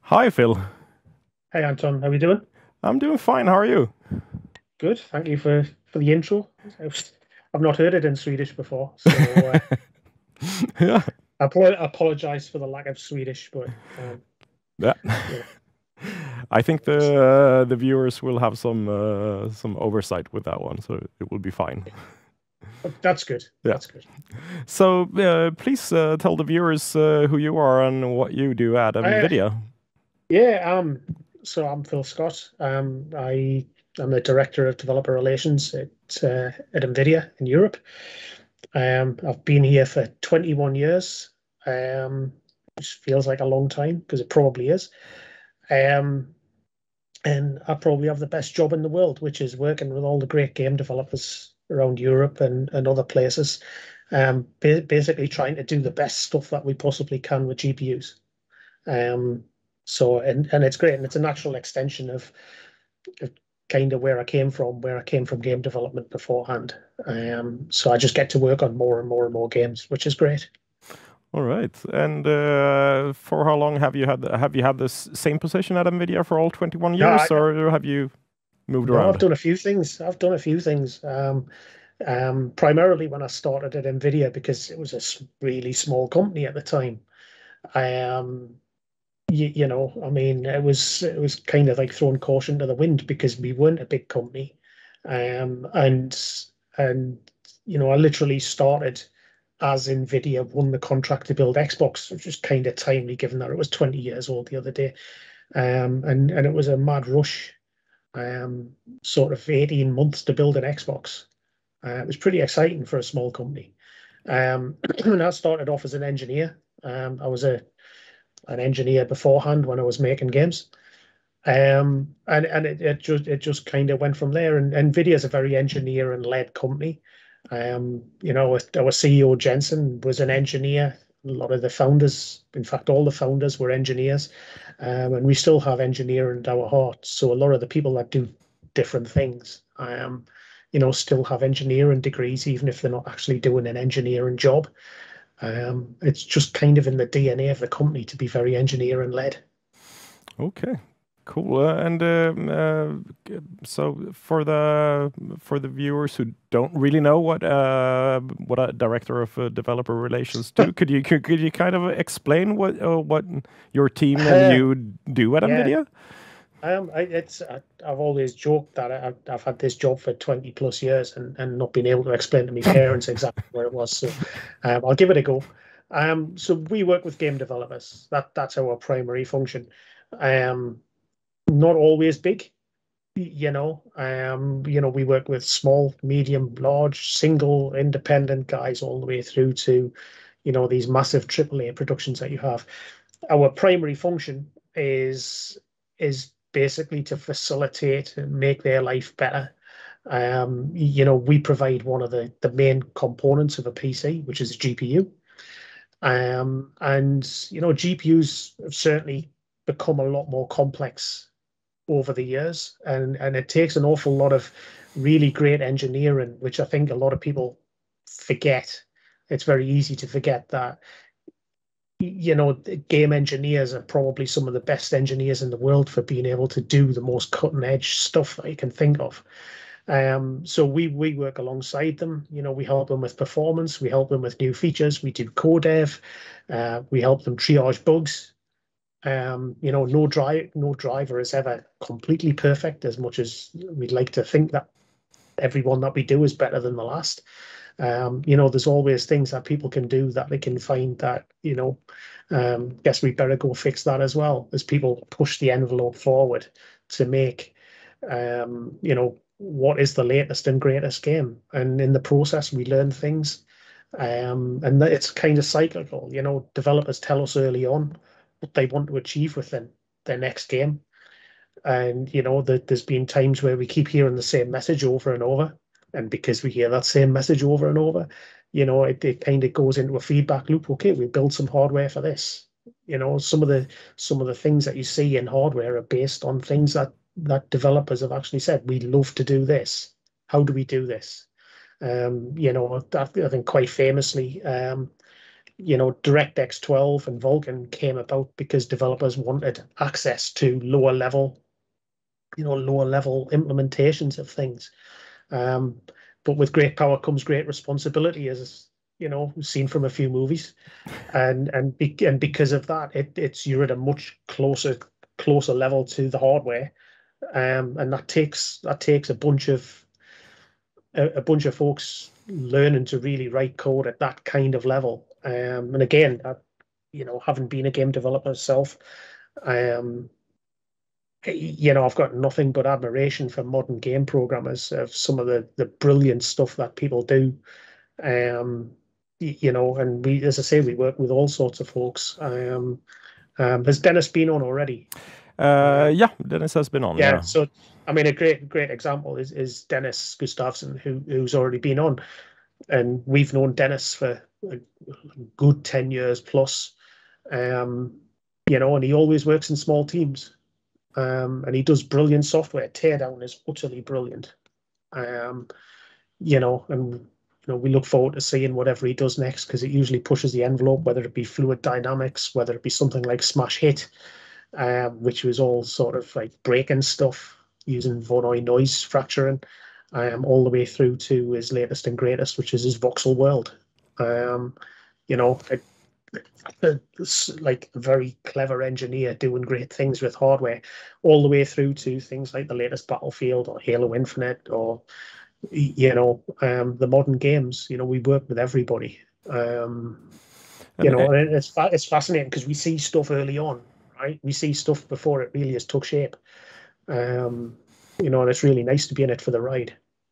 Hi, Phil. Hey Anton, how are we doing? I'm doing fine. How are you? Good, thank you for the intro. I've not heard it in Swedish before, so Yeah, I apologize for the lack of Swedish, but yeah. you know, I think it's, the viewers will have some oversight with that one, so it will be fine. that's good. Yeah. That's good. So please tell the viewers who you are and what you do at Uh, NVIDIA. yeah, so I'm Phil Scott. I'm the director of developer relations at NVIDIA in Europe. I've been here for 21 years, which feels like a long time because it probably is. Um, and I probably have the best job in the world, which is working with all the great game developers around Europe and other places, basically trying to do the best stuff that we possibly can with GPUs. Um, and it's great, and it's a natural extension of kind of where I came from game development beforehand. So I just get to work on more and more and more games, which is great. All right. And for how long have you had this same position at NVIDIA for all 21 No, years, or have you moved no, I've around? done a few things. I've done a few things. Primarily when I started at NVIDIA because it was a really small company at the time. I mean, it was kind of like throwing caution to the wind because we weren't a big company, um, and and I literally started as NVIDIA won the contract to build Xbox, which was kind of timely given that it was 20 years old the other day, and it was a mad rush, um, sort of 18 months to build an Xbox. It was pretty exciting for a small company. And I started off as an engineer. I was an engineer beforehand when I was making games. And it just kind of went from there. And NVIDIA is a very engineer and led company. Our CEO Jensen was an engineer. A lot of the founders, in fact, all the founders were engineers, and we still have engineering in our hearts. So a lot of the people that do different things, still have engineering degrees, even if they're not actually doing an engineering job. It's just kind of in the DNA of the company to be very engineering led. Okay, cool. So for the viewers who don't really know what a director of developer relations do, could you kind of explain what your team and Uh, you do at yeah, NVIDIA? I've always joked that I've had this job for 20 plus years and not been able to explain to my parents exactly where it was. So I'll give it a go. So we work with game developers. That's our primary function. Um, Not always big, we work with small, medium, large, single, independent guys all the way through to, these massive AAA productions that you have. Our primary function is basically to facilitate and make their life better. We provide one of the main components of a PC, which is a GPU. And GPUs have certainly become a lot more complex over the years, and it takes an awful lot of really great engineering, which I think a lot of people forget. It's very easy to forget that the game engineers are probably some of the best engineers in the world for being able to do the most cutting edge stuff that you can think of. So we work alongside them. We help them with performance, we help them with new features, we do co-dev, we help them triage bugs. No driver is ever completely perfect, as much as we'd like to think that everyone that we do is better than the last. There's always things that people can do that they can find that, guess we better go fix that as well as people push the envelope forward to make, what is the latest and greatest game. And in the process, we learn things. And it's kind of cyclical. Developers tell us early on what they want to achieve within their next game. And there's been times where we keep hearing the same message over and over. And because we hear that same message over and over, it kind of goes into a feedback loop. Okay, we build some hardware for this. Some of the things that you see in hardware are based on things that developers have actually said, we love to do this. How do we do this? I think quite famously, DirectX 12 and Vulkan came about because developers wanted access to lower level implementations of things. But with great power comes great responsibility, as we've seen from a few movies, and because of that, you're at a much closer level to the hardware, and that takes a bunch of folks learning to really write code at that kind of level. And again, having been a game developer myself, I've got nothing but admiration for modern game programmers, of some of the brilliant stuff that people do. And we, as I say, we work with all sorts of folks. Has Dennis been on already? Yeah, Dennis has been on. Yeah. So, I mean, a great example is Dennis Gustafsson, who's already been on, and we've known Dennis for a good 10 years plus. And he always works in small teams, and he does brilliant software. Teardown is utterly brilliant. And we look forward to seeing whatever he does next, because it usually pushes the envelope, whether it be fluid dynamics, whether it be something like Smash Hit, which was all sort of like breaking stuff using Voronoi noise fracturing, all the way through to his latest and greatest, which is his Voxel World. Like a very clever engineer doing great things with hardware, all the way through to things like the latest Battlefield or Halo Infinite, or the modern games. We work with everybody. And it's fascinating because we see stuff early on, right? We see stuff before it really has took shape. And it's really nice to be in it for the ride.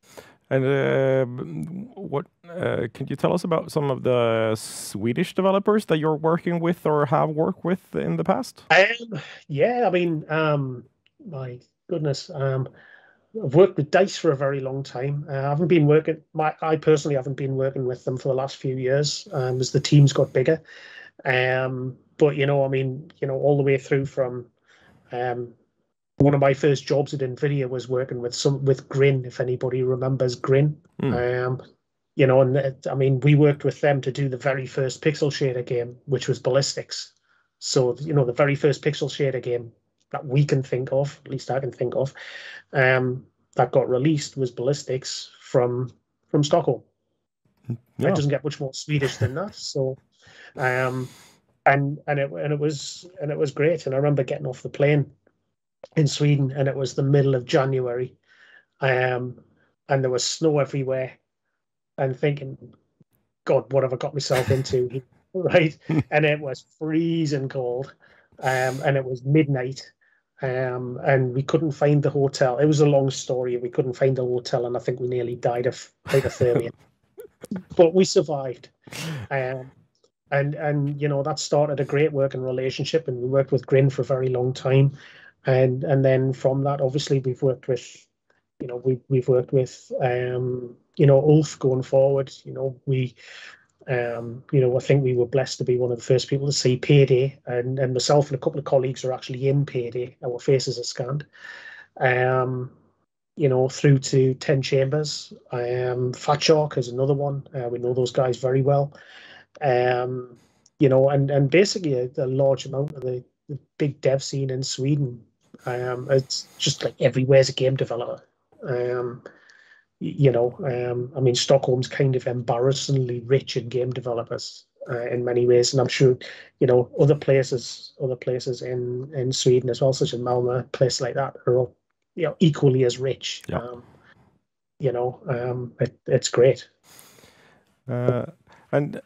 And what can you tell us about some of the Swedish developers that you're working with or have worked with in the past? Yeah, I mean, my goodness, I've worked with DICE for a very long time. I personally haven't been working with them for the last few years, as the teams got bigger. But I mean, all the way through from one of my first jobs at NVIDIA was working with Grin, if anybody remembers Grin. And I mean, we worked with them to do the very first pixel shader game, which was Ballistics. So, the very first pixel shader game that we can think of, at least I can think of, that got released was Ballistics from Stockholm. Yeah. It doesn't get much more Swedish than that. So, and it was great. And I remember getting off the plane in Sweden, and it was the middle of January, and there was snow everywhere, and thinking, God, what have I got myself into? Right? And it was freezing cold, and it was midnight, and we couldn't find the hotel. It was a long story. We couldn't find the hotel, and I think we nearly died of hypothermia. But we survived. And that started a great working relationship, and we worked with Grin for a very long time. And then from that, obviously, we've worked with Ulf going forward. I think we were blessed to be one of the first people to see Payday, and myself and a couple of colleagues are actually in Payday. Our faces are scanned. Through to 10 Chambers. Fat Shark is another one. We know those guys very well. And basically a large amount of the big dev scene in Sweden. It's just like everywhere's a game developer. I mean, Stockholm's kind of embarrassingly rich in game developers in many ways, and I'm sure other places in Sweden as well, such as Malmö, places like that, are all equally as rich. Yeah. It's great. And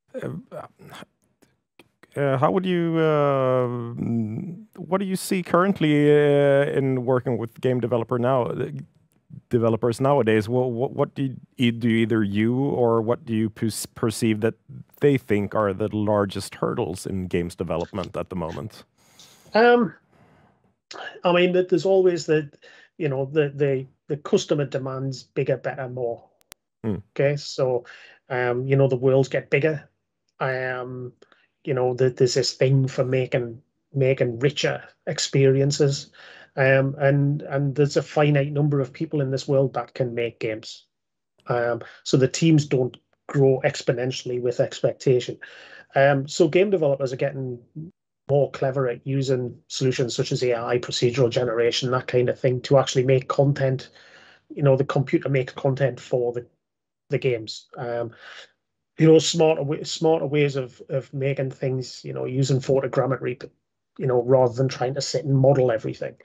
how would you? What do you see currently in working with game developers nowadays? What do either you or what do you perceive that they think are the largest hurdles in games development at the moment? I mean, there's always the customer demands bigger, better, more. Okay, so the worlds get bigger. There's this thing for making richer experiences, and there's a finite number of people in this world that can make games. So the teams don't grow exponentially with expectation. So game developers are getting more clever at using solutions such as AI, procedural generation, that kind of thing, to actually make content. The computer makes content for the games. Smarter ways of making things, using photogrammetry, rather than trying to sit and model everything.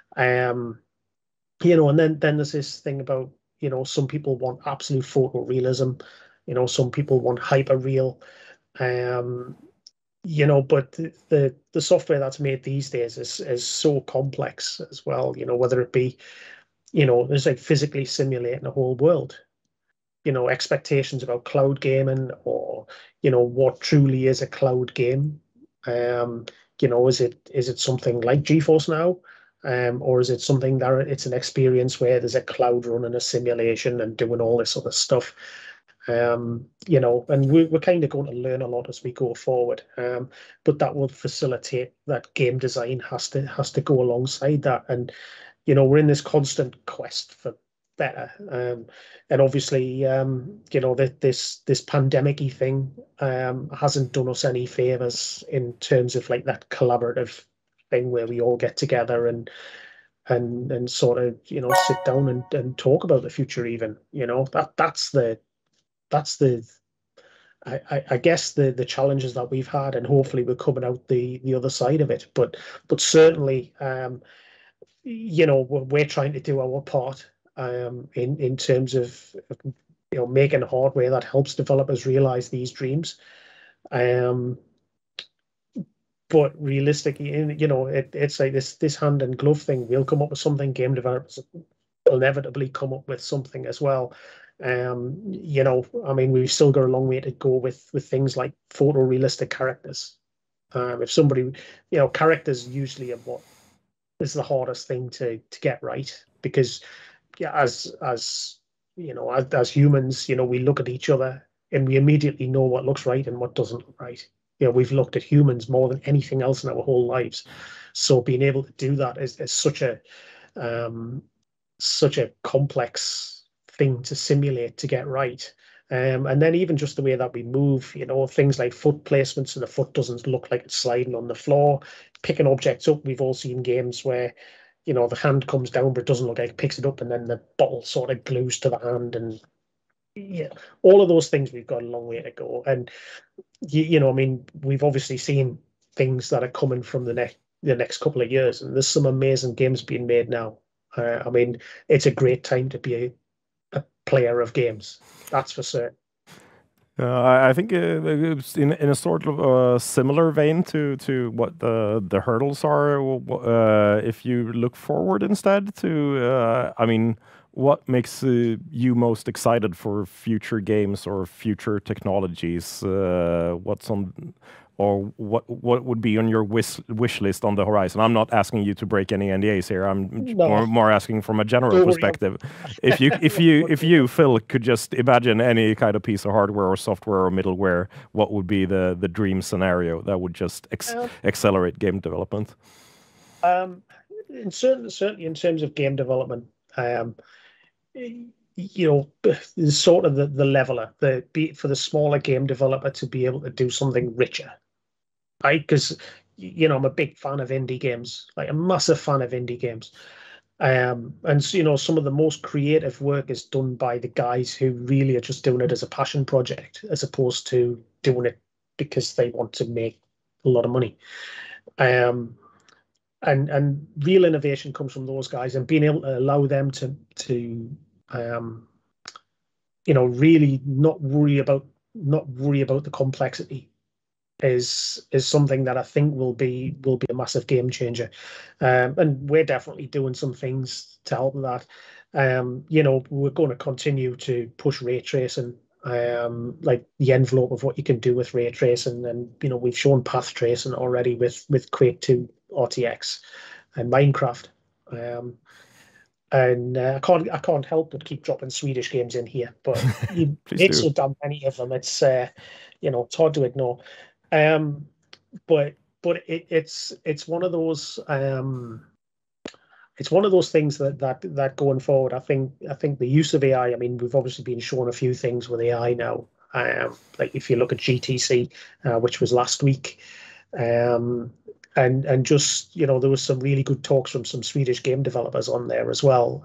And then there's this thing about, some people want absolute photorealism, some people want hyper real. Um, but the software that's made these days is so complex as well, whether it be, there's like physically simulating a whole world, expectations about cloud gaming, or, what truly is a cloud game. Um, is it something like GeForce Now? Or is it something that it's an experience where there's a cloud running a simulation and doing all this other stuff? And we're kind of going to learn a lot as we go forward. But that will facilitate that game design has to go alongside that. And, we're in this constant quest for better. And obviously, this pandemic-y thing hasn't done us any favors in terms of like that collaborative thing where we all get together and sort of, sit down and talk about the future even. That's the I guess the challenges that we've had, and hopefully we're coming out the other side of it. But certainly, we're trying to do our part, in terms of, making hardware that helps developers realize these dreams. Um, but realistically, it's like this hand and glove thing. We'll come up with something. Game developers will inevitably come up with something as well. I mean, we've still got a long way to go with things like photorealistic characters. If somebody, characters usually are what is the hardest thing to get right, because, yeah, as humans, we look at each other and we immediately know what looks right and what doesn't look right. We've looked at humans more than anything else in our whole lives. So being able to do that is um, such a complex thing to simulate to get right. And then even just the way that we move, things like foot placement, so the foot doesn't look like it's sliding on the floor. Picking objects up, we've all seen games where, the hand comes down, but it doesn't look like it picks it up, and then the bottle sort of glues to the hand. And yeah, all of those things, we've got a long way to go. And, I mean, we've obviously seen things that are coming from the next couple of years, and there's some amazing games being made now. I mean, it's a great time to be a player of games. That's for certain. I think it's in a sort of similar vein to what the hurdles are. If you look forward instead to, I mean, what makes you most excited for future games or future technologies? What's on, or what would be on your wish list on the horizon? I'm not asking you to break any NDAs here. I'm No, more asking from a general don't worry. perspective. If you Phil could just imagine any kind of piece of hardware or software or middleware, what would be the dream scenario that would just accelerate game development? Certainly in terms of game development, is sort of the leveler, for the smaller game developer to be able to do something richer, right? Because, I'm a big fan of indie games, like a massive fan of indie games. And so, some of the most creative work is done by the guys who really are just doing it as a passion project, as opposed to doing it because they want to make a lot of money. Um, and real innovation comes from those guys, and being able to allow them to um, really not worry about the complexity is something that I think will be a massive game changer. And we're definitely doing some things to help with that. We're going to continue to push ray tracing, like the envelope of what you can do with ray tracing. And, we've shown path tracing already with Quake 2 RTX and Minecraft. And I can't help but keep dropping Swedish games in here, but you Please make do. so damn many of them. It's hard to ignore. Um, but it's one of those, things that going forward, I think the use of AI. I mean, we've obviously been shown a few things with AI now, Like if you look at GTC, which was last week, and just there was some really good talks from some Swedish game developers on there as well.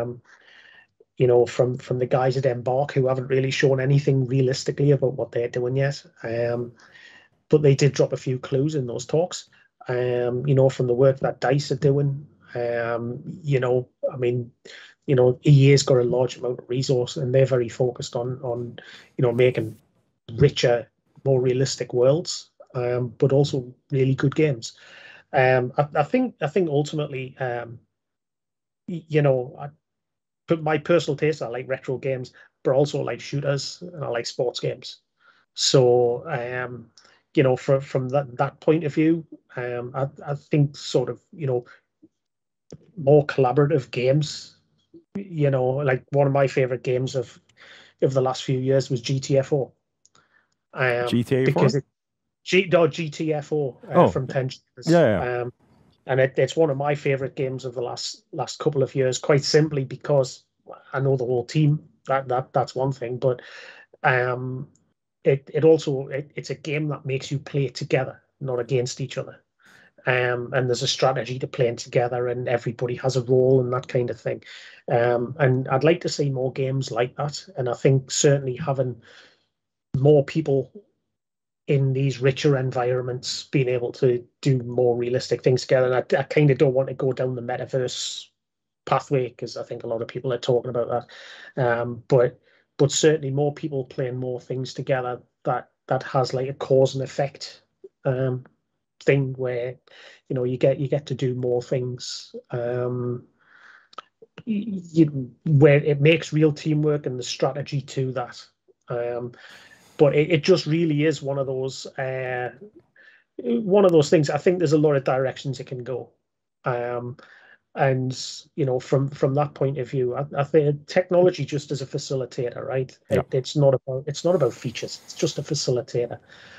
From the guys at Embark, who haven't really shown anything realistically about what they're doing yet. But they did drop a few clues in those talks. From the work that DICE are doing. I mean, EA's got a large amount of resource, and they're very focused on making richer, more realistic worlds, but also really good games. I think ultimately, but my personal taste, I like retro games, but also like shooters and I like sports games. So, from that point of view, I think sort of more collaborative games. Like one of my favorite games of the last few years was GTFO. GTA 4? Because GTFO from Ten Cheers. Yeah. And it's one of my favorite games of the last couple of years, quite simply because I know the whole team. That's one thing, but it's a game that makes you play together, not against each other. And there's a strategy to playing together, and everybody has a role and that kind of thing. And I'd like to see more games like that. And I think certainly having more people in these richer environments being able to do more realistic things together. And I kind of don't want to go down the metaverse pathway because I think a lot of people are talking about that. But certainly more people playing more things together that has like a cause and effect thing where you get to do more things where it makes real teamwork and the strategy to that. But it just really is one of those things. I think there's a lot of directions it can go. And from that point of view, I think technology just as a facilitator, right? Yeah. It's not about features. It's just a facilitator.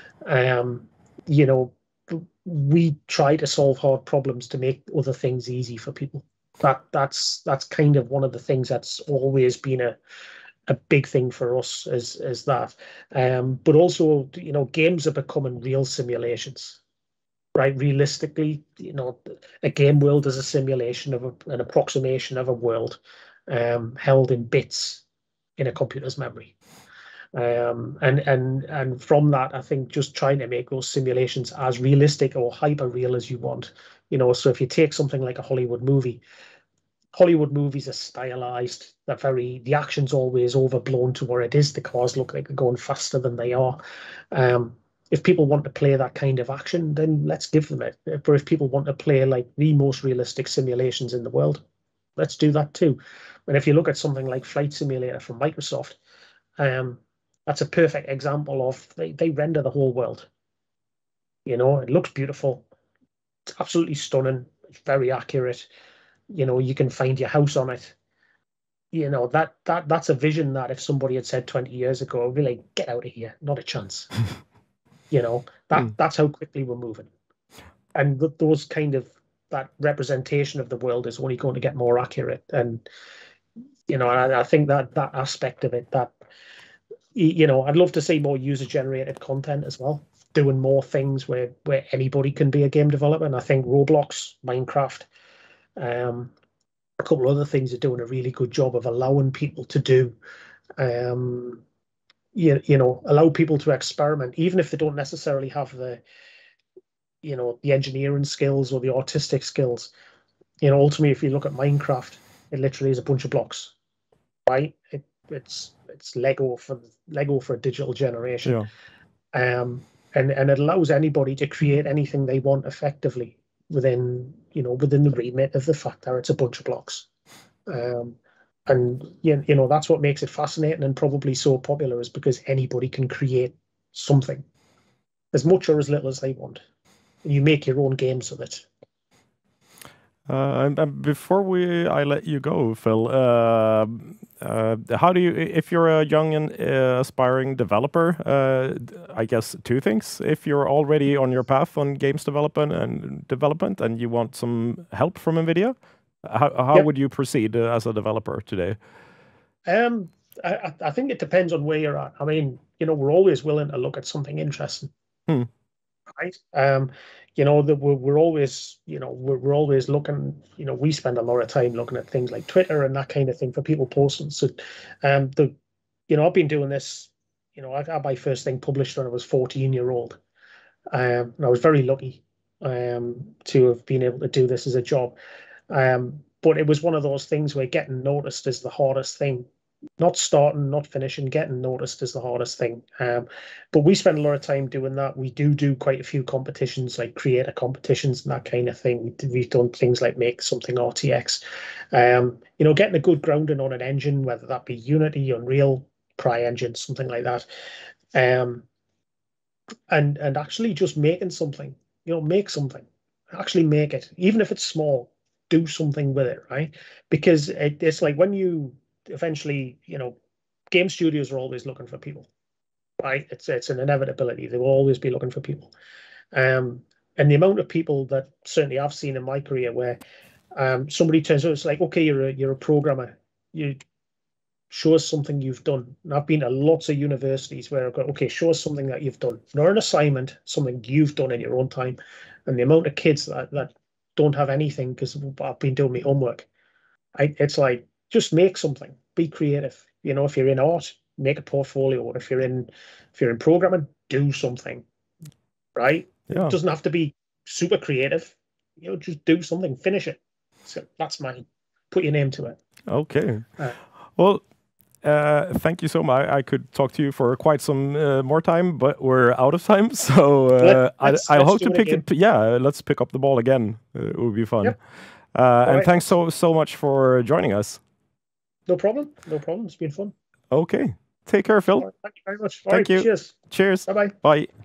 We try to solve hard problems to make other things easy for people. That's kind of one of the things that's always been a big thing for us is that. But also, games are becoming real simulations. Right, realistically, a game world is a simulation of an approximation of a world held in bits in a computer's memory. And from that, I think just trying to make those simulations as realistic or hyper real as you want. So if you take something like a Hollywood movies are stylized. The action's always overblown to where it is. The cars look like they're going faster than they are. If people want to play that kind of action, then let's give them it. But if people want to play like the most realistic simulations in the world, let's do that too. And if you look at something like Flight Simulator from Microsoft, that's a perfect example of they render the whole world. It looks beautiful. It's absolutely stunning. It's very accurate. You can find your house on it. That's a vision that if somebody had said 20 years ago, I'd be like, get out of here, not a chance. That's how quickly we're moving. And those kind of that representation of the world is only going to get more accurate. And I think that aspect of it, that I'd love to see more user-generated content as well, doing more things where anybody can be a game developer. And I think Roblox, Minecraft, a couple other things are doing a really good job of allowing people to do, allow people to experiment, even if they don't necessarily have the engineering skills or the artistic skills. Ultimately, if you look at Minecraft, it literally is a bunch of blocks, right? It's Lego for a digital generation. Yeah. And it allows anybody to create anything they want effectively within the remit of the fact that it's a bunch of blocks. And that's what makes it fascinating and probably so popular, is because anybody can create something as much or as little as they want. And you make your own games of it. And before I let you go, Phil, how do you, if you're a young and aspiring developer, I guess two things. If you're already on your path on games development and you want some help from NVIDIA, how would you proceed as a developer today? I think it depends on where you're at. I mean, we're always willing to look at something interesting, Hmm. right? That we're always, we're always looking. We spend a lot of time looking at things like Twitter and that kind of thing for people posting. So, I've been doing this. I had my first thing published when I was 14-year-old, and I was very lucky to have been able to do this as a job. But it was one of those things where getting noticed is the hardest thing. Not starting, not finishing, getting noticed is the hardest thing. But we spend a lot of time doing that. We do quite a few competitions, like creator competitions and that kind of thing. We've done things like make something RTX. Getting a good grounding on an engine, whether that be Unity, Unreal, CryEngine, something like that. Um, and actually just making something, make something, actually make it, even if it's small, do something with it, right? Because it's like when you eventually, game studios are always looking for people, right? It's an inevitability. They will always be looking for people. Um, and the amount of people that certainly I've seen in my career where somebody turns out, it's like, okay, you're a programmer. You show us something you've done. And I've been to lots of universities where I've got, okay, show us something that you've done, not an assignment, something you've done in your own time. And the amount of kids that don't have anything because I've been doing my homework. It's like, just make something, be creative. If you're in art, make a portfolio. If you're in programming, do something, right? It Yeah. doesn't have to be super creative. Just do something, finish it. So that's mine. Put your name to it. Okay. Uh, Well, thank you so much. I could talk to you for quite some more time, but we're out of time. So I let's hope to do it pick again. it. Yeah, let's pick up the ball again. It would be fun. Yep. All And right. thanks so much for joining us. No problem. No problem. It's been fun. Okay. Take care, Phil. All right. Thank you very much. All Thank right. you. Cheers. Cheers. Bye bye. Bye.